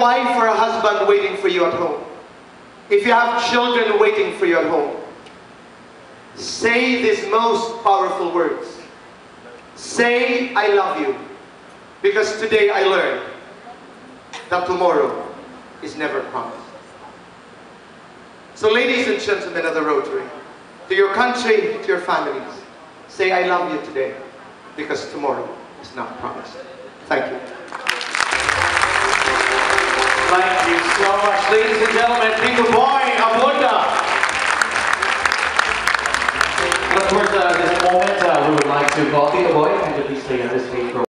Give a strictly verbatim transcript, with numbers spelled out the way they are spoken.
wife or a husband waiting for you at home, if you have children waiting for you at home, say these most powerful words. Say, I love you. Because today I learned that tomorrow is never promised. So ladies and gentlemen of the Rotary, to your country, to your families, say I love you today, because tomorrow is not promised. Thank you. Thank you so much, ladies and gentlemen. Tito Boy, Abunda. And of course, uh, this moment, uh, we would like to call Tito Boy, and please stay on this stage for